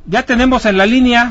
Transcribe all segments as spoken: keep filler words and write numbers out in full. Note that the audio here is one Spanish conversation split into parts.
Ya tenemos en la línea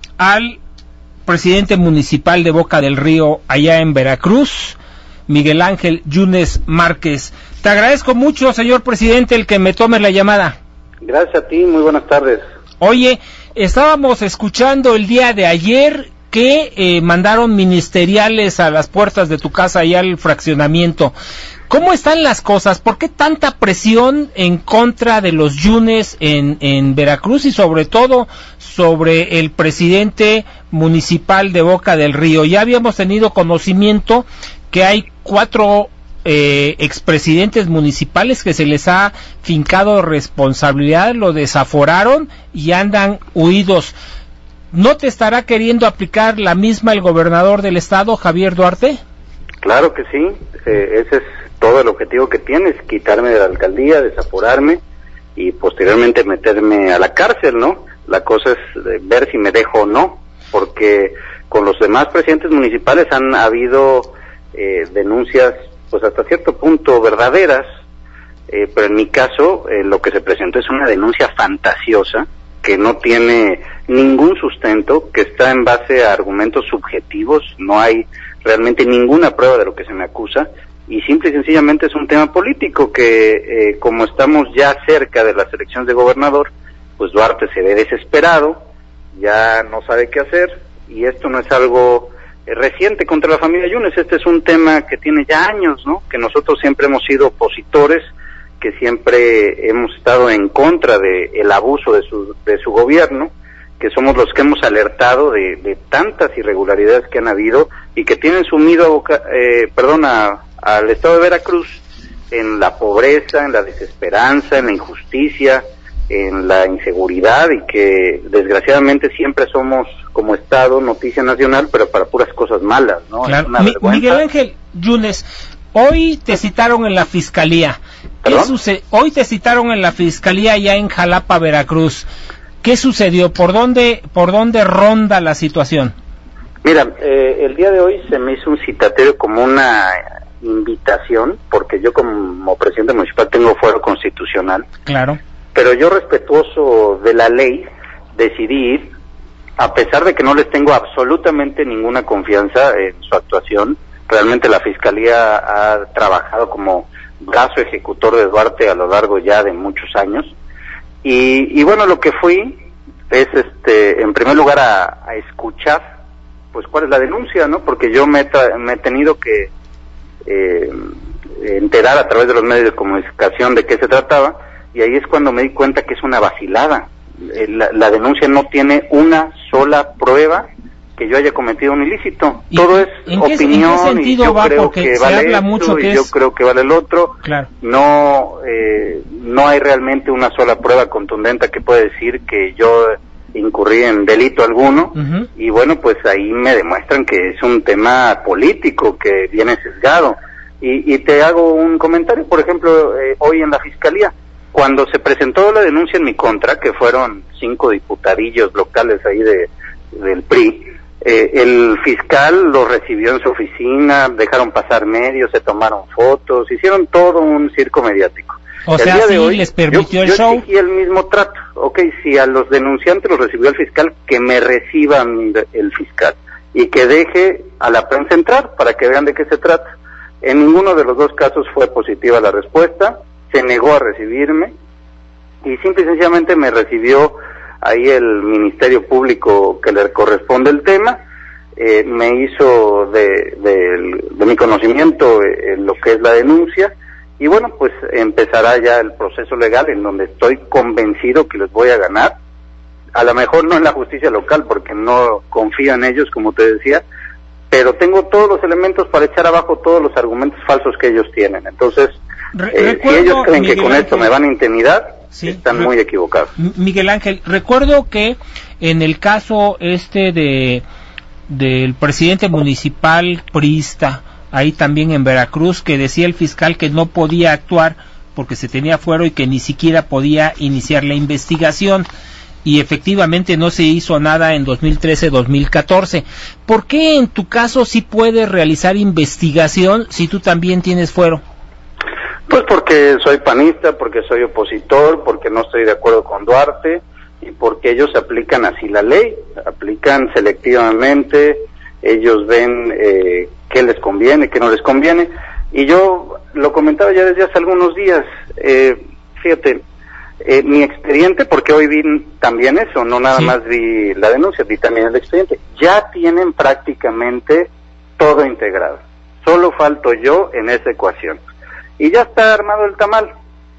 al presidente municipal de Boca del Río, allá en Veracruz, Miguel Ángel Yunes Márquez. Te agradezco mucho, señor presidente, el que me tome la llamada. Gracias a ti, muy buenas tardes. Oye, estábamos escuchando el día de ayer que eh, mandaron ministeriales a las puertas de tu casa, allá al fraccionamiento. ¿Cómo están las cosas? ¿Por qué tanta presión en contra de los Yunes en, en Veracruz y sobre todo sobre el presidente municipal de Boca del Río? Ya habíamos tenido conocimiento que hay cuatro eh, expresidentes municipales que se les ha fincado responsabilidad, lo desaforaron y andan huidos. ¿No te estará queriendo aplicar la misma el gobernador del estado, Javier Duarte? Claro que sí, eh, ese es todo el objetivo que tienes, quitarme de la alcaldía, desaforarme y posteriormente meterme a la cárcel, ¿no? La cosa es eh, ver si me dejo o no, porque con los demás presidentes municipales han habido eh, denuncias, pues hasta cierto punto verdaderas, eh, pero en mi caso eh, lo que se presentó es una denuncia fantasiosa, que no tiene ningún sustento, que está en base a argumentos subjetivos, no hay realmente ninguna prueba de lo que se me acusa, y simple y sencillamente es un tema político que eh, como estamos ya cerca de las elecciones de gobernador, pues Duarte se ve desesperado, ya no sabe qué hacer, y esto no es algo eh, reciente contra la familia Yunes, este es un tema que tiene ya años, ¿no? Que nosotros siempre hemos sido opositores, que siempre hemos estado en contra de el abuso de su, de su gobierno, que somos los que hemos alertado de, de tantas irregularidades que han habido y que tienen sumido a Boca, eh, perdón, a, al estado de Veracruz en la pobreza, en la desesperanza, en la injusticia, en la inseguridad, y que desgraciadamente siempre somos como estado noticia nacional, pero para puras cosas malas, ¿no? Claro. Mi, Miguel Ángel Yunes, hoy te citaron en la fiscalía. ¿Qué sucede? Hoy te citaron en la fiscalía ya en Jalapa, Veracruz. ¿Qué sucedió? ¿Por dónde, por dónde ronda la situación? Mira, eh, el día de hoy se me hizo un citatorio como una invitación, porque yo como presidente municipal tengo fuero constitucional. Claro. Pero yo, respetuoso de la ley, decidí ir, a pesar de que no les tengo absolutamente ninguna confianza en su actuación. Realmente la fiscalía ha trabajado como brazo ejecutor de Duarte a lo largo ya de muchos años. Y, y bueno, lo que fui es, este, en primer lugar, a, a escuchar, pues, cuál es la denuncia, ¿no? Porque yo me, me he tenido que eh, enterar a través de los medios de comunicación de qué se trataba, y ahí es cuando me di cuenta que es una vacilada. Eh, la, la denuncia no tiene una sola prueba que yo haya cometido un ilícito. Todo es opinión, y yo creo que vale esto, y yo creo que vale el otro. Claro. No, eh, no hay realmente una sola prueba contundente que pueda decir que yo incurrí en delito alguno. Uh-huh. Y bueno, pues ahí me demuestran que es un tema político que viene sesgado. Y, y te hago un comentario, por ejemplo, eh, hoy en la fiscalía, cuando se presentó la denuncia en mi contra, que fueron cinco diputadillos locales ahí de del P R I, Eh, el fiscal lo recibió en su oficina, dejaron pasar medios, se tomaron fotos, hicieron todo un circo mediático. O el sea, día sí de hoy, les permitió yo, el yo show. exigí el mismo trato. Ok, si a los denunciantes los recibió el fiscal, que me reciban el fiscal y que deje a la prensa entrar para que vean de qué se trata. En ninguno de los dos casos fue positiva la respuesta, se negó a recibirme y simple y sencillamente me recibió ahí el Ministerio Público que le corresponde el tema, eh, me hizo de, de, de mi conocimiento eh, lo que es la denuncia, y bueno, pues empezará ya el proceso legal en donde estoy convencido que les voy a ganar. A lo mejor no en la justicia local, porque no confío en ellos, como te decía, pero tengo todos los elementos para echar abajo todos los argumentos falsos que ellos tienen. Entonces, eh, si ellos creen Miguel que con Ángel, esto me van a intimidar, sí, están muy equivocados. Miguel Ángel, recuerdo que en el caso este de del presidente municipal priista, ahí también en Veracruz, que decía el fiscal que no podía actuar porque se tenía fuero y que ni siquiera podía iniciar la investigación, y efectivamente no se hizo nada en dos mil trece dos mil catorce. ¿Por qué en tu caso sí puedes realizar investigación si tú también tienes fuero? Pues porque soy panista, porque soy opositor, porque no estoy de acuerdo con Duarte, y porque ellos aplican así la ley, aplican selectivamente, ellos ven eh, qué les conviene, qué no les conviene, y yo lo comentaba ya desde hace algunos días, eh, fíjate, eh, mi expediente, porque hoy vi también eso, no nada sí. más vi la denuncia, vi también el expediente, ya tienen prácticamente todo integrado, solo falto yo en esa ecuación, y ya está armado el tamal.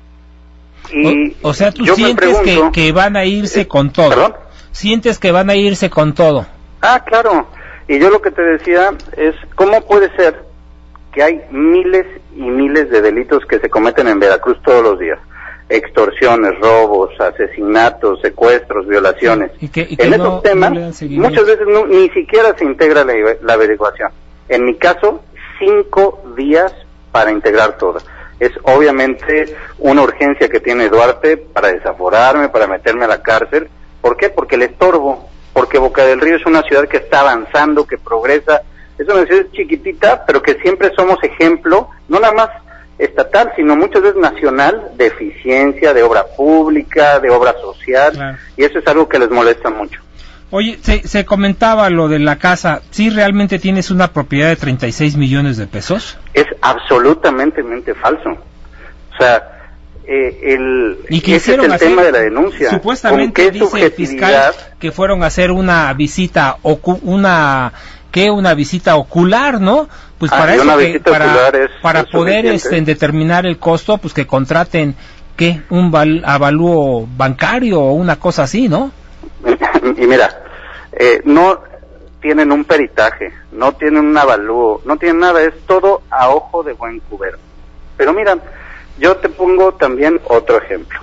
Y o, o sea, tú sientes pregunto, que, que van a irse eh, con todo. ¿Perdón? Sientes que van a irse con todo. Ah, claro. Y yo lo que te decía es, ¿cómo puede ser que hay miles y miles de delitos que se cometen en Veracruz todos los días? Extorsiones, robos, asesinatos, secuestros, violaciones. ¿Y que, y que en no, esos temas, no muchas veces no, ni siquiera se integra la, la averiguación. En mi caso, cinco días para integrar todo. Es obviamente una urgencia que tiene Duarte para desaforarme, para meterme a la cárcel. ¿Por qué? Porque le estorbo, porque Boca del Río es una ciudad que está avanzando, que progresa, es una ciudad chiquitita, pero que siempre somos ejemplo, no nada más estatal, sino muchas veces nacional, de eficiencia, de obra pública, de obra social, claro. Y eso es algo que les molesta mucho. Oye, se, se comentaba lo de la casa, ¿sí realmente tienes una propiedad de treinta y seis millones de pesos? Es absolutamente falso. O sea, eh, el, ¿Y ese es el hacer, tema de la denuncia. Supuestamente dice el fiscal que fueron a hacer una visita, ocu una, ¿qué? Una visita ocular, ¿no? Pues ah, para eso, que, para, es, para es poder este, determinar el costo, pues que contraten, ¿qué? Un val, avalúo bancario o una cosa así, ¿no? Y mira, eh, no tienen un peritaje, no tienen un avalúo, no tienen nada, es todo a ojo de buen cubero. Pero mira, yo te pongo también otro ejemplo.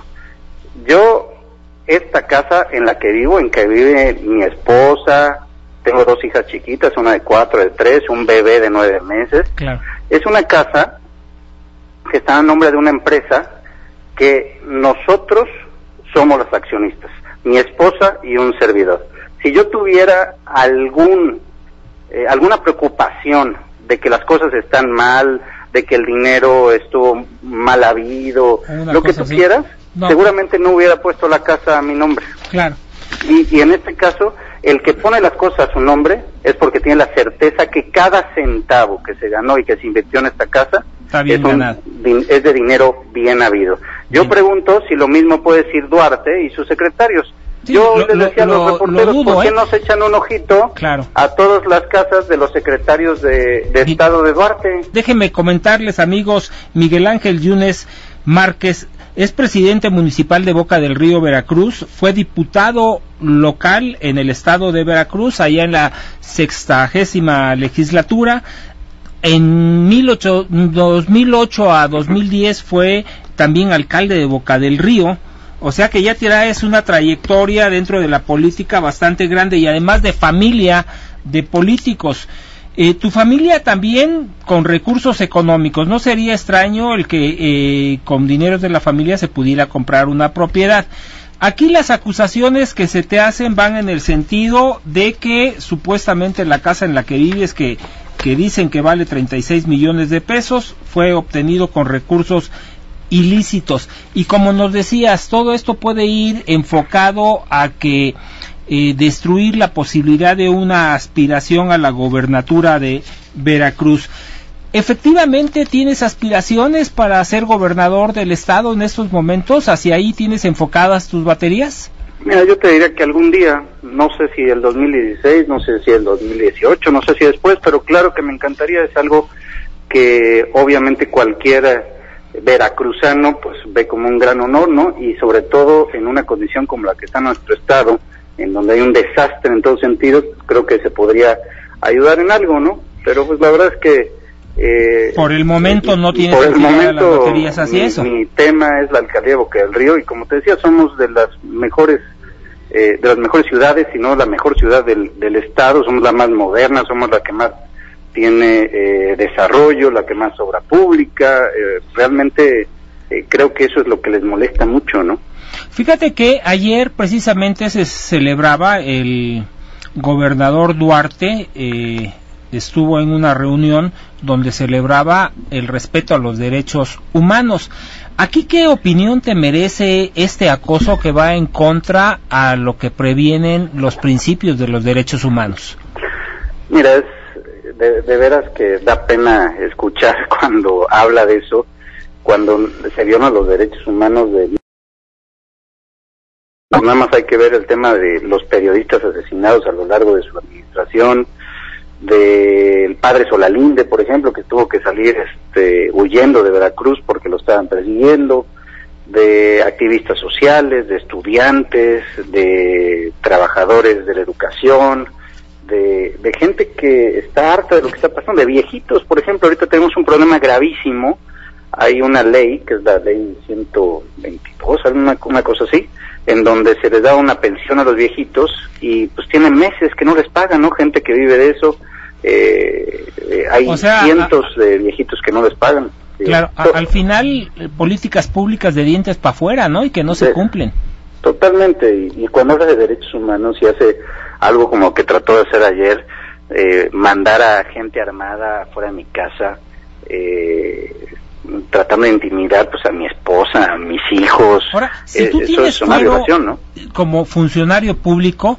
Yo, esta casa en la que vivo, en que vive mi esposa, tengo dos hijas chiquitas, una de cuatro, de tres, un bebé de nueve meses, claro. Es una casa que está a nombre de una empresa que nosotros somos los accionistas, mi esposa y un servidor. Si yo tuviera algún eh, alguna preocupación de que las cosas están mal, de que el dinero estuvo mal habido, lo que tú así. quieras, no. seguramente no hubiera puesto la casa a mi nombre. Claro. Y, y en este caso, el que pone las cosas a su nombre es porque tiene la certeza que cada centavo que se ganó y que se invirtió en esta casa Está bien es, un, ganado. es de dinero bien habido. Yo bien. pregunto si lo mismo puede decir Duarte y sus secretarios. Sí, Yo lo, les decía lo, a los reporteros, dudo, ¿por qué ¿eh? no se echan un ojito claro. a todas las casas de los secretarios de, de Estado de Duarte? Déjenme comentarles, amigos, Miguel Ángel Yunes Márquez es presidente municipal de Boca del Río, Veracruz, fue diputado local en el estado de Veracruz, allá en la sexagésima legislatura. En dos mil ocho a dos mil diez fue también alcalde de Boca del Río. O sea que ya traes una trayectoria dentro de la política bastante grande y además de familia de políticos. Eh, tu familia también con recursos económicos. No sería extraño el que eh, con dineros de la familia se pudiera comprar una propiedad. Aquí las acusaciones que se te hacen van en el sentido de que supuestamente la casa en la que vives, que, que dicen que vale treinta y seis millones de pesos, fue obtenido con recursos ilícitos. Y como nos decías, todo esto puede ir enfocado a que eh, destruir la posibilidad de una aspiración a la gobernatura de Veracruz. ¿Efectivamente tienes aspiraciones para ser gobernador del estado en estos momentos? ¿Hacia ahí tienes enfocadas tus baterías? Mira, yo te diría que algún día, no sé si el dos mil dieciséis, no sé si el dos mil dieciocho, no sé si después, pero claro que me encantaría, es algo que obviamente cualquier veracruzano pues ve como un gran honor, ¿no? Y sobre todo en una condición como la que está nuestro estado, en donde hay un desastre en todos sentidos, creo que se podría ayudar en algo, ¿no? Pero pues la verdad es que eh, por el momento no tienes por el momento las baterías hacia mi, eso. Mi tema es la alcaldía de Boca del Río y como te decía somos de las mejores eh, de las mejores ciudades, si no la mejor ciudad del, del estado, somos la más moderna, somos la que más tiene eh, desarrollo, la que más obra pública, eh, realmente eh, creo que eso es lo que les molesta mucho, ¿no? Fíjate que ayer precisamente se celebraba el gobernador Duarte, eh, estuvo en una reunión donde celebraba el respeto a los derechos humanos. ¿Aquí qué opinión te merece este acoso que va en contra a lo que previenen los principios de los derechos humanos? Mira, es de, de veras que da pena escuchar cuando habla de eso, cuando se violan los derechos humanos de... Nada más hay que ver el tema de los periodistas asesinados a lo largo de su administración, del padre Solalinde, por ejemplo, que tuvo que salir este, huyendo de Veracruz porque lo estaban persiguiendo, de activistas sociales, de estudiantes, de trabajadores de la educación, de, de gente que está harta de lo que está pasando, de viejitos, por ejemplo. Ahorita tenemos un problema gravísimo. Hay una ley, que es la ley ciento veintidós, una, una cosa así, en donde se les da una pensión a los viejitos y pues tienen meses que no les pagan, ¿no? Gente que vive de eso, eh, eh, hay o sea, cientos a, de viejitos que no les pagan. Claro, a, al final eh, políticas públicas de dientes para afuera, ¿no? Y que no se de, cumplen. Totalmente, y, y cuando habla de derechos humanos y hace algo como que trató de hacer ayer, eh, mandar a gente armada fuera de mi casa, eh, tratando de intimidar pues a mi esposa, a mis hijos. Ahora, si tú eh, tienes eso es una violación, ¿no? Como funcionario público,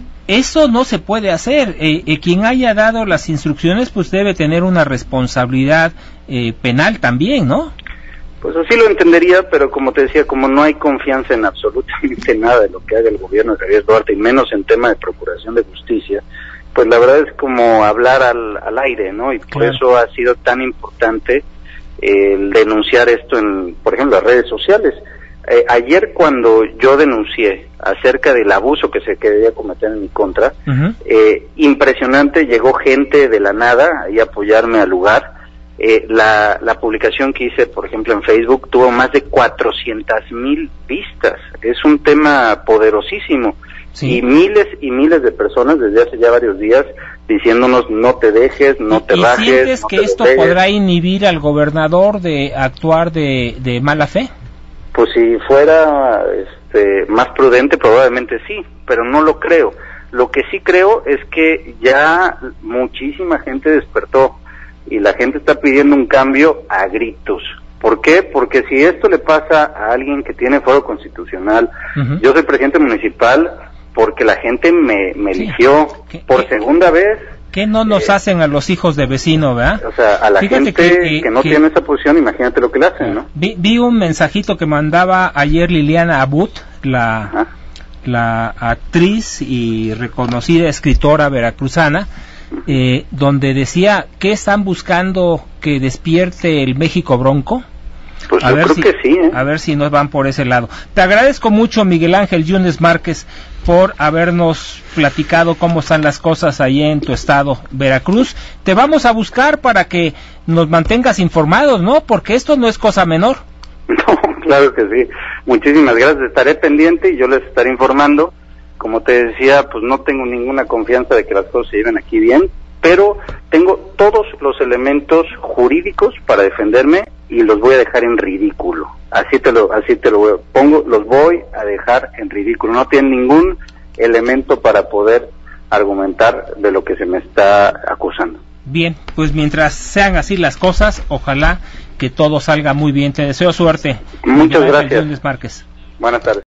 eso no se puede hacer. Eh, eh, quien haya dado las instrucciones pues debe tener una responsabilidad eh, penal también, ¿no? Pues así lo entendería, pero como te decía, como no hay confianza en absolutamente nada de lo que haga el gobierno de Javier Duarte, y menos en tema de procuración de justicia, pues la verdad es como hablar al, al aire, ¿no? Y por claro. eso ha sido tan importante el denunciar esto en, por ejemplo, las redes sociales. Eh, ayer cuando yo denuncié acerca del abuso que se quería cometer en mi contra, uh-huh. eh, impresionante, llegó gente de la nada ahí a apoyarme al lugar. Eh, la, la publicación que hice, por ejemplo, en Facebook tuvo más de cuatrocientas mil vistas. Es un tema poderosísimo. Sí. Y miles y miles de personas desde hace ya varios días diciéndonos no te dejes, no te ¿Y bajes. ¿Y sientes no que te esto despegues? podrá inhibir al gobernador de actuar de, de mala fe? Pues si fuera este, más prudente probablemente sí, pero no lo creo. Lo que sí creo es que ya muchísima gente despertó y la gente está pidiendo un cambio a gritos. ¿Por qué? Porque si esto le pasa a alguien que tiene fuero constitucional, uh-huh. yo soy presidente municipal porque la gente me, me sí. eligió ¿Qué, por qué, segunda vez. ¿Qué no nos eh, hacen a los hijos de vecino, verdad? O sea, a la Fíjate gente que, que, que no que, tiene esa posición, imagínate lo que le hacen, ¿no? Vi, vi un mensajito que mandaba ayer Liliana Abut, la, Ajá. la actriz y reconocida escritora veracruzana, eh, donde decía, ¿qué están buscando que despierte el México bronco? Pues a yo ver creo si, que sí, ¿eh? A ver si nos van por ese lado. Te agradezco mucho, Miguel Ángel Yunes Márquez, por habernos platicado cómo están las cosas ahí en tu estado, Veracruz. Te vamos a buscar para que nos mantengas informados, ¿no? Porque esto no es cosa menor. No, claro que sí. Muchísimas gracias. Estaré pendiente y yo les estaré informando. Como te decía, pues no tengo ninguna confianza de que las cosas se lleven aquí bien, pero tengo todos los elementos jurídicos para defenderme y los voy a dejar en ridículo. Así te lo, así te lo pongo, los voy a dejar en ridículo. No tienen ningún elemento para poder argumentar de lo que se me está acusando. Bien, pues mientras sean así las cosas, ojalá que todo salga muy bien. Te deseo suerte. Muchas gracias. Márquez. Buenas tardes.